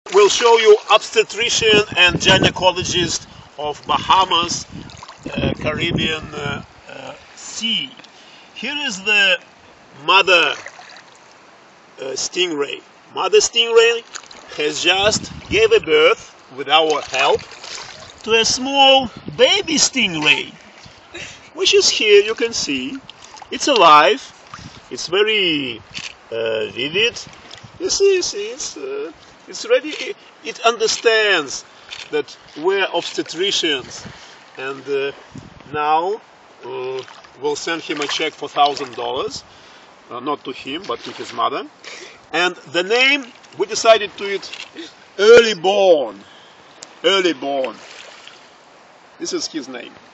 will show you obstetrician and gynecologist of Bahamas, Caribbean Sea. Here is the mother stingray. Mother stingray has just gave a birth with our help to a small baby stingray, which is here. You can see it's alive. It's very vivid. You see, it's ready. It understands that we're obstetricians, and now we'll send him a check for $1,000, not to him, but to his mother. And the name, we decided to it early born. Early born. This is his name.